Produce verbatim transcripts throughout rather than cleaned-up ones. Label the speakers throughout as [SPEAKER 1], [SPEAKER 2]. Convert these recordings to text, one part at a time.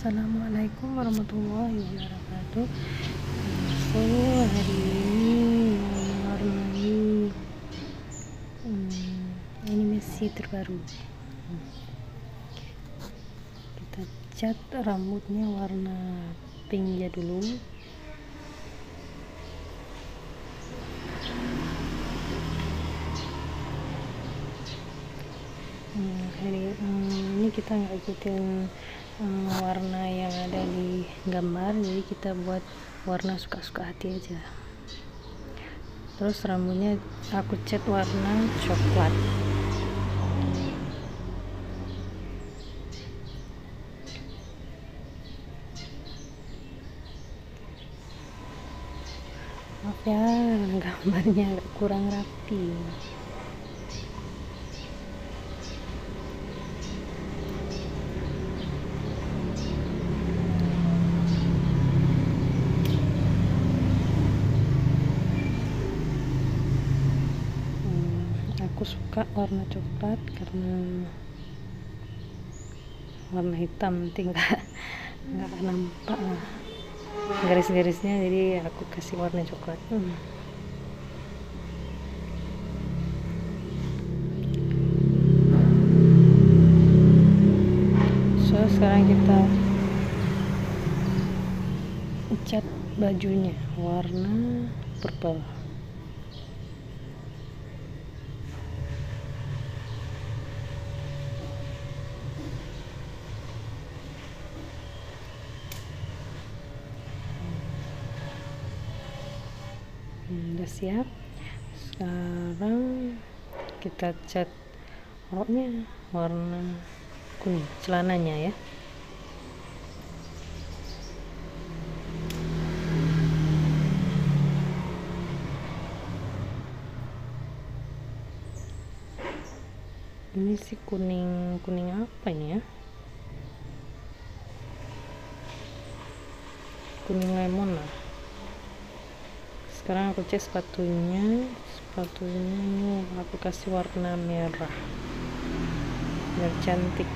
[SPEAKER 1] Assalamualaikum warahmatullahi wabarakatuh. So hari ini mewarnai hmm, animasi terbaru. Kita cat rambutnya warna pink ya dulu. Hmm, hari hmm, ini kita nggak ikutin hmm, warna yang ada di gambar, jadi kita buat warna suka-suka hati aja. Terus rambutnya aku cat warna coklat. Maaf ya, gambarnya agak kurang rapi. Aku suka warna coklat karena warna hitam nanti nggak nggak nampak lah garis-garisnya, jadi aku kasih warna coklat. hmm. So sekarang kita cat bajunya warna purple. Udah siap. Sekarang kita cat roknya warna kuning, celananya ya. Ini sih kuning kuning apa ini ya, kuning lemon lah. Sekarang aku cat sepatunya sepatunya ini aku kasih warna merah biar cantik.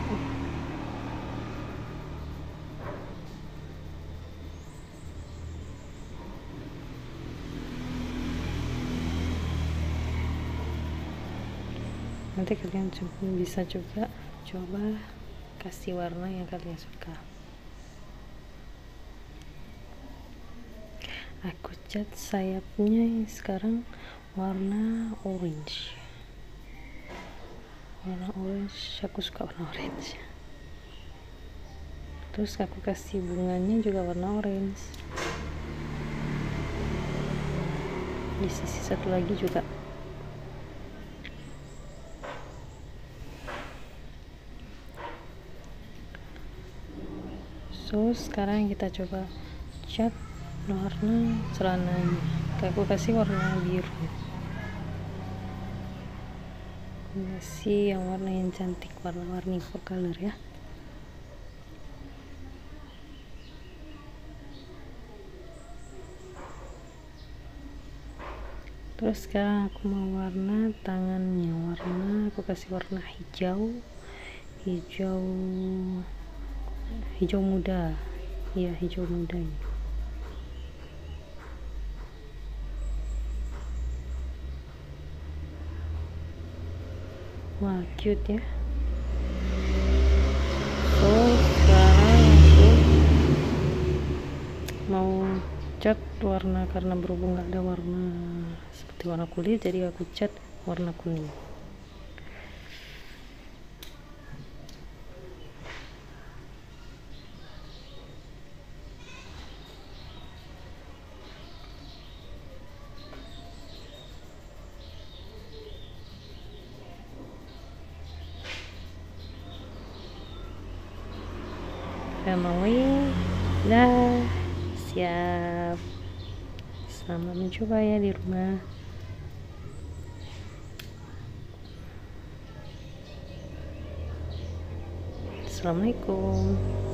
[SPEAKER 1] Nanti kalian coba, bisa juga coba kasih warna yang kalian suka. Aku cat sayapnya sekarang warna orange. Warna orange, aku suka warna orange. Terus aku kasih bunganya juga warna orange. Di sisi satu lagi juga. So sekarang kita coba cat warna celananya. Aku kasih warna biru, kasih yang warna yang cantik, warna-warni full color ya. Terus sekarang aku mau warna tangannya, warna aku kasih warna hijau hijau hijau muda ya, hijau muda ini. Wah cute ya. So sekarang aku mau cat warna, karena berhubung nggak ada warna seperti warna kulit, jadi aku cat warna kuning. Family dah siap. Selamat mencoba ya di rumah. Assalamualaikum.